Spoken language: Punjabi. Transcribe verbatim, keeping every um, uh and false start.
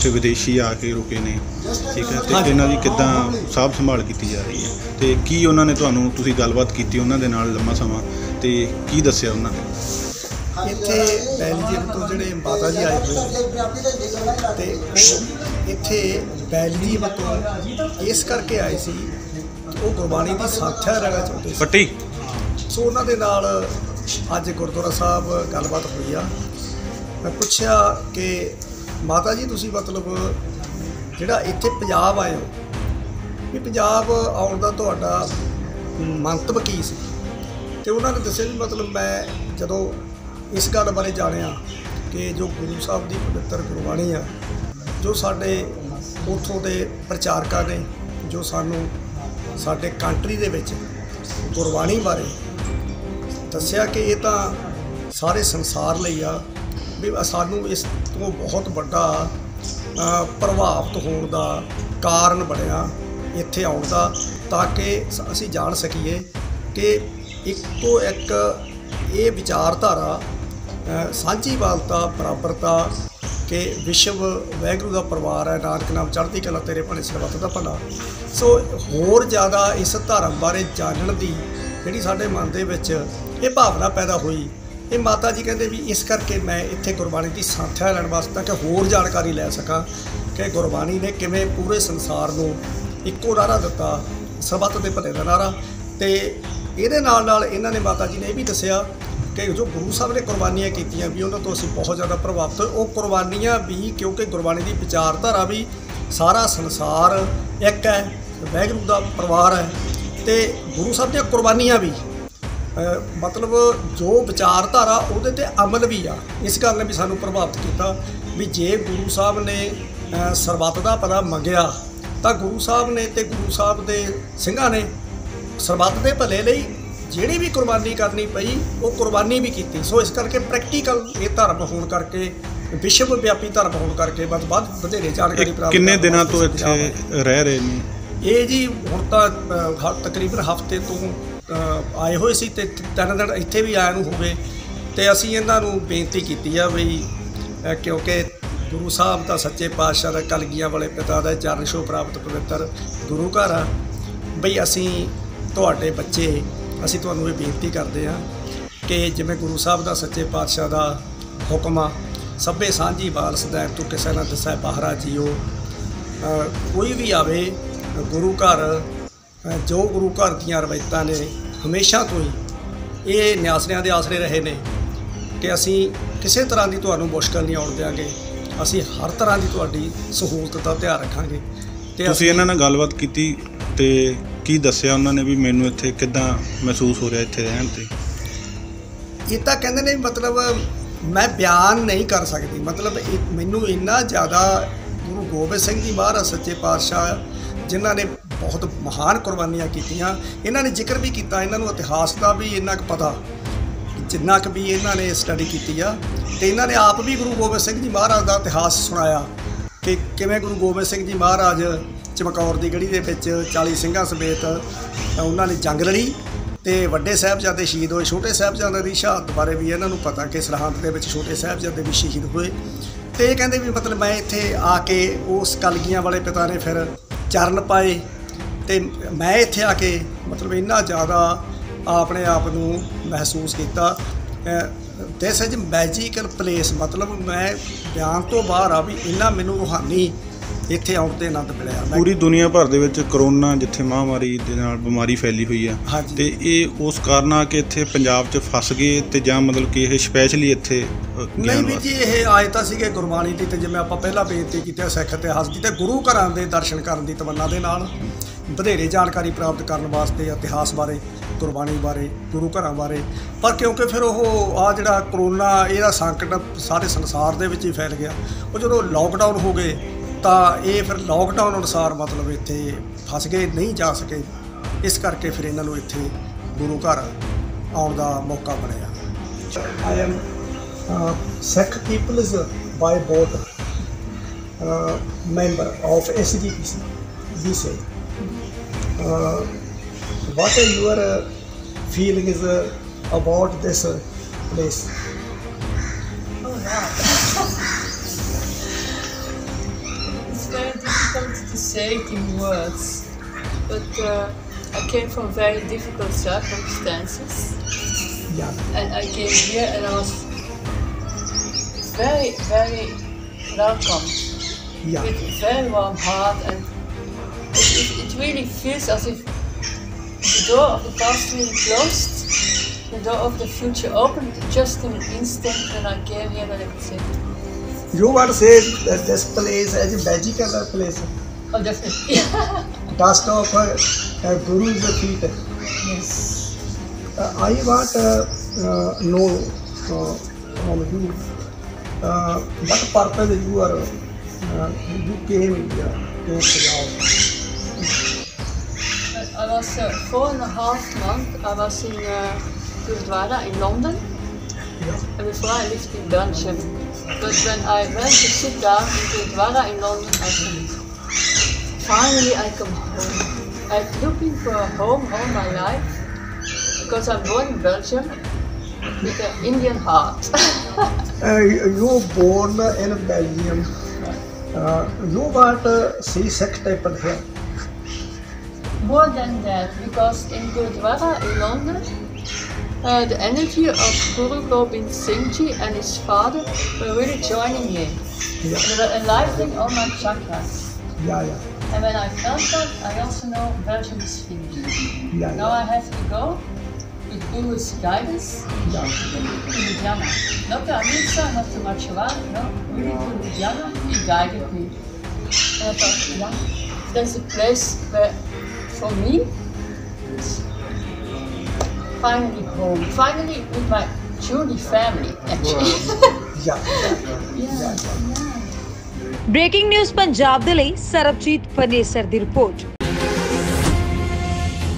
ਇੱਥੇ ਵਿਦੇਸ਼ੀ ਆ ਕੇ ਰੁਕੇ ਨੇ, ਠੀਕ ਹੈ, ਤੇ ਇਹਨਾਂ ਦੀ ਕਿੱਦਾਂ ਸਾਂਭ ਸੰਭਾਲ ਕੀਤੀ ਜਾ ਰਹੀ ਹੈ, ਤੇ ਕੀ ਉਹਨਾਂ ਨੇ ਤੁਹਾਨੂੰ ਤੁਸੀਂ ਗੱਲਬਾਤ ਕੀਤੀ ਉਹਨਾਂ ਦੇ ਨਾਲ ਲੰਮਾ ਸਮਾਂ, ਤੇ ਕੀ ਦੱਸਿਆ ਉਹਨਾਂ ਨੇ? ਇੱਥੇ ਬੈਲਜੀਅਮ ਤੋਂ ਜਿਹੜੇ ਮਾਤਾ ਜੀ ਆਏ ਹੋਏ ਨੇ ਤੇ ਉਹ ਇੱਥੇ ਬੈਲਜੀਅਮ ਤੋਂ ਇਸ ਕਰਕੇ ਆਏ ਸੀ, ਉਹ ਗੁਰਬਾਣੀ ਦੀ ਸਾਖਿਆ ਲੈਣਾ ਚਾਹੁੰਦੇ ਸੀ ਪੱਟੀ। ਸੋ ਉਹਨਾਂ ਦੇ ਨਾਲ ਅੱਜ ਗੁਰਦੁਆਰਾ ਸਾਹਿਬ ਗੱਲਬਾਤ ਹੋਈ ਆ। ਮੈਂ ਪੁੱਛਿਆ ਕਿ ਮਾਤਾ ਜੀ ਤੁਸੀਂ ਮਤਲਬ ਜਿਹੜਾ ਇੱਥੇ ਪੰਜਾਬ ਆਏ ਹੋ, ਵੀ ਪੰਜਾਬ ਆਉਣ ਦਾ ਤੁਹਾਡਾ ਮੰਤਵ ਕੀ ਸੀ? ਤੇ ਉਹਨਾਂ ਨੇ ਦੱਸਿਆ ਵੀ ਮਤਲਬ ਮੈਂ ਜਦੋਂ ਇਸ ਗੱਲ ਬਾਰੇ ਜਾਣਿਆ ਕਿ ਜੋ ਗੁਰੂ ਸਾਹਿਬ ਦੀ ਪਵਿੱਤਰ ਗੁਰਬਾਣੀ ਆ, ਜੋ ਸਾਡੇ ਉੱਥੋਂ ਦੇ ਪ੍ਰਚਾਰਕਾਂ ਨੇ ਜੋ ਸਾਨੂੰ ਸਾਡੇ ਕੰਟਰੀ ਦੇ ਵਿੱਚ ਗੁਰਬਾਣੀ ਬਾਰੇ ਦੱਸਿਆ ਕਿ ਇਹ ਤਾਂ ਸਾਰੇ ਸੰਸਾਰ ਲਈ ਆ, ਵੀ ਸਾਨੂੰ ਇਸ ਤੋਂ ਬਹੁਤ ਵੱਡਾ ਪ੍ਰਭਾਵਿਤ ਹੋਣ ਦਾ ਕਾਰਨ ਬਣਿਆ ਇੱਥੇ ਆਉਣ ਦਾ, ਤਾਂ ਕਿ ਅਸੀਂ ਜਾਣ ਸਕੀਏ ਕਿ ਇੱਕੋ ਇੱਕ ਇਹ ਵਿਚਾਰਧਾਰਾ ਸਾਂਝੀਵਾਲਤਾ, ਬਰਾਬਰਤਾ, ਕਿ ਵਿਸ਼ਵ ਵਾਹਿਗੁਰੂ ਦਾ ਪਰਿਵਾਰ ਹੈ, ਨਾਨਕ ਨਾਮ ਚੜ੍ਹਦੀ ਕਲਾ ਤੇਰੇ ਭਲੇ ਸਰਬੱਤ ਦਾ ਭਲਾ। ਸੋ ਹੋਰ ਜ਼ਿਆਦਾ ਇਸ ਧਰਮ ਬਾਰੇ ਜਾਣਨ ਦੀ ਜਿਹੜੀ ਸਾਡੇ ਮਨ ਦੇ ਵਿੱਚ ਇਹ ਭਾਵਨਾ ਪੈਦਾ ਹੋਈ, ਇਹ ਮਾਤਾ ਜੀ ਕਹਿੰਦੇ ਵੀ ਇਸ ਕਰਕੇ ਮੈਂ ਇੱਥੇ ਗੁਰਬਾਣੀ ਦੀ ਸਾਖਿਆ ਲੈਣ ਵਾਸਤੇ ਕਿ ਹੋਰ ਜਾਣਕਾਰੀ ਲੈ ਸਕਾਂ ਕਿ ਗੁਰਬਾਣੀ ਨੇ ਕਿਵੇਂ ਪੂਰੇ ਸੰਸਾਰ ਨੂੰ ਇੱਕੋ ਨਾਅਰਾ ਦਿੱਤਾ, ਸਰਬੱਤ ਦੇ ਭਲੇ ਦਾ ਨਾਅਰਾ। ਤੇ ਇਹਦੇ ਨਾਲ ਨਾਲ ਇਹਨਾਂ ਨੇ ਮਾਤਾ ਜੀ ਨੇ ਇਹ ਵੀ ਦੱਸਿਆ ਕਿ ਜੋ ਗੁਰੂ ਸਾਹਿਬ ਨੇ ਕੁਰਬਾਨੀਆਂ ਕੀਤੀਆਂ ਵੀ ਉਹਨਾਂ ਤੋਂ ਅਸੀਂ ਬਹੁਤ ਜ਼ਿਆਦਾ ਪ੍ਰਭਾਵਿਤ ਹੋਏ। ਉਹ ਕੁਰਬਾਨੀਆਂ ਵੀ ਕਿਉਂਕਿ ਗੁਰਬਾਣੀ ਦੀ ਵਿਚਾਰਧਾਰਾ ਵੀ ਸਾਰਾ ਸੰਸਾਰ ਇੱਕ ਹੈ, ਵਾਹਿਗੁਰੂ ਦਾ ਪਰਿਵਾਰ ਹੈ, ਤੇ ਗੁਰੂ ਸਾਹਿਬ ਦੀਆਂ ਕੁਰਬਾਨੀਆਂ ਵੀ ਮਤਲਬ ਜੋ ਵਿਚਾਰਧਾਰਾ ਉਹਦੇ 'ਤੇ ਅਮਲ ਵੀ ਆ। ਇਸ ਗੱਲ ਨੇ ਵੀ ਸਾਨੂੰ ਪ੍ਰਭਾਵਿਤ ਕੀਤਾ ਵੀ ਜੇ ਗੁਰੂ ਸਾਹਿਬ ਨੇ ਸਰਬੱਤ ਦਾ ਭਲਾ ਮੰਗਿਆ ਤਾਂ ਗੁਰੂ ਸਾਹਿਬ ਨੇ ਤੇ ਗੁਰੂ ਸਾਹਿਬ ਦੇ ਸਿੰਘਾਂ ਨੇ ਸਰਬੱਤ ਦੇ ਭਲੇ ਲਈ ਜਿਹੜੀ ਵੀ ਕੁਰਬਾਨੀ ਕਰਨੀ ਪਈ ਉਹ ਕੁਰਬਾਨੀ ਵੀ ਕੀਤੀ। ਸੋ ਇਸ ਕਰਕੇ ਪ੍ਰੈਕਟੀਕਲ ਇਹ ਧਰਮ ਹੋਣ ਕਰਕੇ, ਵਿਸ਼ਵ ਵਿਆਪੀ ਧਰਮ ਹੋਣ ਕਰਕੇ ਵੱਧ ਵੱਧ ਵਧੇਰੇ ਜਾਣਕਾਰੀ ਪ੍ਰਾਪਤ। ਕਿੰਨੇ ਦਿਨਾਂ ਤੋਂ ਇੱਥੇ ਰਹਿ ਰਹੇ ਨੇ ਇਹ ਜੀ? ਹੁਣ ਤਾਂ ਤਕਰੀਬਨ ਹਫ਼ਤੇ ਤੋਂ ਆਏ ਹੋਏ ਸੀ ਤੇ ਤਿੰਨ ਦਿਨ ਇੱਥੇ ਵੀ ਆਇਆ ਨੂੰ ਹੋ ਗਏ। ਤੇ ਅਸੀਂ ਇਹਨਾਂ ਨੂੰ ਬੇਨਤੀ ਕੀਤੀ ਆ ਵੀ ਕਿਉਂਕਿ ਗੁਰੂ ਸਾਹਿਬ ਦਾ ਸੱਚੇ ਪਾਤਸ਼ਾਹ ਦਾ ਕਲਗੀਆਂ ਵਾਲੇ ਪਿਤਾ ਦਾ ਚਰਨ ਛੋਹ ਪ੍ਰਾਪਤ ਪਵਿੱਤਰ ਗੁਰੂ ਘਰ ਆ, ਬਈ ਅਸੀਂ ਤੁਹਾਡੇ ਬੱਚੇ ਅਸੀਂ ਤੁਹਾਨੂੰ ਇਹ ਬੇਨਤੀ ਕਰਦੇ ਹਾਂ ਕਿ ਜਿਵੇਂ ਗੁਰੂ ਸਾਹਿਬ ਦਾ ਸੱਚੇ ਪਾਤਸ਼ਾਹ ਦਾ ਹੁਕਮ ਆ, ਸਭੇ ਸਾਂਝੀ ਬਾਲ ਸਦੈਵ ਤੂੰ ਕਿਸੇ ਨਾ ਦਿਸੈ ਬਾਹਰਾ ਜੀਓ। ਕੋਈ ਵੀ ਆਵੇ ਗੁਰੂ ਘਰ, ਜੋ ਗੁਰੂ ਘਰ ਦੀਆਂ ਰਵਾਇਤਾਂ ਨੇ ਹਮੇਸ਼ਾ ਤੋਂ ਹੀ ਇਹ ਨਿਆਸਰਿਆਂ ਦੇ ਆਸਰੇ ਰਹੇ ਨੇ ਕਿ ਅਸੀਂ ਕਿਸੇ ਤਰ੍ਹਾਂ ਦੀ ਤੁਹਾਨੂੰ ਮੁਸ਼ਕਲ ਨਹੀਂ ਆਉਣ ਦਿਆਂਗੇ, ਅਸੀਂ ਹਰ ਤਰ੍ਹਾਂ ਦੀ ਤੁਹਾਡੀ ਸਹੂਲਤ ਦਾ ਧਿਆਨ ਰੱਖਾਂਗੇ। ਤੇ ਤੁਸੀਂ ਇਹਨਾਂ ਨਾਲ ਗੱਲਬਾਤ ਕੀਤੀ ਤੇ ਕੀ ਦੱਸਿਆ ਉਹਨਾਂ ਨੇ ਵੀ ਮੈਨੂੰ ਇੱਥੇ ਕਿੱਦਾਂ ਮਹਿਸੂਸ ਹੋ ਰਿਹਾ ਇੱਥੇ ਰਹਿਣ 'ਤੇ? ਇਹ ਤਾਂ ਕਹਿੰਦੇ ਨੇ ਮਤਲਬ ਮੈਂ ਬਿਆਨ ਨਹੀਂ ਕਰ ਸਕਦੀ, ਮਤਲਬ ਮੈਨੂੰ ਇੰਨਾ ਜ਼ਿਆਦਾ ਗੁਰੂ ਗੋਬਿੰਦ ਸਿੰਘ ਜੀ ਮਹਾਰਾਜ ਸੱਚੇ ਪਾਤਸ਼ਾਹ ਜਿਨ੍ਹਾਂ ਨੇ ਬਹੁਤ ਮਹਾਨ ਕੁਰਬਾਨੀਆਂ ਕੀਤੀਆਂ, ਇਹਨਾਂ ਨੇ ਜ਼ਿਕਰ ਵੀ ਕੀਤਾ, ਇਹਨਾਂ ਨੂੰ ਇਤਿਹਾਸ ਦਾ ਵੀ ਇੰਨਾ ਕੁ ਪਤਾ ਜਿੰਨਾ ਕੁ ਵੀ ਇਹਨਾਂ ਨੇ ਸਟੱਡੀ ਕੀਤੀ ਆ। ਅਤੇ ਇਹਨਾਂ ਨੇ ਆਪ ਵੀ ਗੁਰੂ ਗੋਬਿੰਦ ਸਿੰਘ ਜੀ ਮਹਾਰਾਜ ਦਾ ਇਤਿਹਾਸ ਸੁਣਾਇਆ ਕਿ ਕਿਵੇਂ ਗੁਰੂ ਗੋਬਿੰਦ ਸਿੰਘ ਜੀ ਮਹਾਰਾਜ ਚਮਕੌਰ ਦੀ ਗੜੀ ਦੇ ਵਿੱਚ ਚਾਲੀ ਸਿੰਘਾਂ ਸਮੇਤ ਉਹਨਾਂ ਨੇ ਜੰਗ ਲੜੀ ਤੇ ਵੱਡੇ ਸਾਹਿਬਜ਼ਾਦੇ ਸ਼ਹੀਦ ਹੋਏ। ਛੋਟੇ ਸਾਹਿਬਜ਼ਾਦਿਆਂ ਦੀ ਸ਼ਹਾਦਤ ਬਾਰੇ ਵੀ ਇਹਨਾਂ ਨੂੰ ਪਤਾ ਕਿ ਸਰਹੰਦ ਦੇ ਵਿੱਚ ਛੋਟੇ ਸਾਹਿਬਜ਼ਾਦੇ ਵੀ ਸ਼ਹੀਦ ਹੋਏ। ਤੇ ਇਹ ਕਹਿੰਦੇ ਵੀ ਮਤਲਬ ਮੈਂ ਇੱਥੇ ਆ ਕੇ ਉਸ ਕਲਗੀਆਂ ਵਾਲੇ ਪਿਤਾ ਨੇ ਫਿਰ ਚਰਨ ਪਾਏ ਤੇ ਮੈਂ ਇੱਥੇ ਆ ਕੇ ਮਤਲਬ ਇੰਨਾ ਜ਼ਿਆਦਾ ਆਪਣੇ ਆਪ ਨੂੰ ਮਹਿਸੂਸ ਕੀਤਾ। ਦਿਸ ਇਜ਼ ਮੈਜੀਕਲ ਪਲੇਸ, ਮਤਲਬ ਮੈਂ ਬਿਆਨ ਤੋਂ ਬਾਹਰ ਆ ਵੀ ਇੰਨਾ ਮੈਨੂੰ ਰੂਹਾਨੀ ਇੱਥੇ ਆਉਣ 'ਤੇ ਆਨੰਦ ਮਿਲਿਆ। ਪੂਰੀ ਦੁਨੀਆ ਭਰ ਦੇ ਵਿੱਚ ਕਰੋਨਾ ਜਿੱਥੇ ਮਹਾਂਮਾਰੀ ਦੇ ਨਾਲ ਬਿਮਾਰੀ ਫੈਲੀ ਹੋਈ ਆ, ਤੇ ਇਹ ਉਸ ਕਾਰਨ ਆ ਕਿ ਇੱਥੇ ਪੰਜਾਬ 'ਚ ਫਸ ਗਏ ਤੇ ਜਾਂ ਮਤਲਬ ਕਿ ਇਹ ਸਪੈਸ਼ਲੀ ਇੱਥੇ ਨਹੀਂ ਵੀ ਜੀ ਇਹ ਆਏ ਤਾਂ ਸੀਗੇ ਗੁਰਬਾਣੀ ਦੀ, ਤੇ ਜਿਵੇਂ ਆਪਾਂ ਪਹਿਲਾਂ ਬੇਨਤੀ ਕੀਤੀ ਸਿੱਖ ਇਤਿਹਾਸ ਦੀ, ਤੇ ਗੁਰੂ ਘਰਾਂ ਦੇ ਦਰਸ਼ਨ ਕਰਨ ਦੀ ਤਮੰਨਾ ਦੇ ਨਾਲ ਵਧੇਰੇ ਜਾਣਕਾਰੀ ਪ੍ਰਾਪਤ ਕਰਨ ਵਾਸਤੇ ਇਤਿਹਾਸ ਬਾਰੇ, ਗੁਰਬਾਣੀ ਬਾਰੇ, ਗੁਰੂ ਘਰਾਂ ਬਾਰੇ। ਪਰ ਕਿਉਂਕਿ ਫਿਰ ਉਹ ਆ ਜਿਹੜਾ ਕਰੋਨਾ ਇਹਦਾ ਸੰਕਟ ਸਾਰੇ ਸੰਸਾਰ ਦੇ ਵਿੱਚ ਹੀ ਫੈਲ ਗਿਆ, ਉਹ ਜਦੋਂ ਲੋਕਡਾਊਨ ਹੋ ਗਏ ਤਾਂ ਇਹ ਫਿਰ ਲੋਕਡਾਊਨ ਅਨੁਸਾਰ ਮਤਲਬ ਇੱਥੇ ਫਸ ਗਏ, ਨਹੀਂ ਜਾ ਸਕੇ। ਇਸ ਕਰਕੇ ਫਿਰ ਇਹਨਾਂ ਨੂੰ ਇੱਥੇ ਗੁਰੂ ਘਰ ਆਉਣ ਦਾ ਮੌਕਾ ਬਣਿਆ। ਆਈ ਐਮ ਸਿੱਖ ਪੀਪਲਜ਼ ਬਾਈ board member of S G P C ਵੀ ਸੇ what are your uh, feelings uh, about this uh, place? Oh wow. say it in words, but uh, I came from very difficult circumstances, Yeah. and I came here and I was very, very welcomed Yeah. with a very warm heart, and it, it, it really feels as if the door of the past really closed, the door of the future opened just in an instant when I came here, that I could say, You want to say that this place is a magical place, oh, definitely. dust of uh, uh, Guru's feet. Yes. Uh, I want to uh, know uh, from you uh, what purpose you are uh, you came here to Punjab. I was uh, four and a half months. I was in uh, Gurdwara in London, Yeah. and before I lived in Belgium. But when I went to sit down in Gurdwara in London, I thought, finally I come home. I'm looking for a home all my life because I'm born in Belgium with an Indian heart. Uh, you were born in Belgium. Uh, you want to see sex type of here. More than that, because in Gurdwara in London, uh, the energy of Guru Gobind Singh Ji and his father were really joining in. Yeah. They were enlightening all my chakras. Yeah, yeah, And when I felt that, I also know Belgium is finished. yeah, Now yeah. I have to go with Guru's guidance Yeah. to Ludhiana. Not to Amritsar, not to Machawar, no, really to Ludhiana. He guided me. And I thought, yeah, there's a place where, for me, it's finally home. Finally with my truly family, actually. Yeah, yeah, yeah, yeah. yeah. Breaking news Punjab ਦੇ ਲਈ ਸਰਬਜੀਤ ਫਨੇਸਰ ਦੀ ਰਿਪੋਰਟ।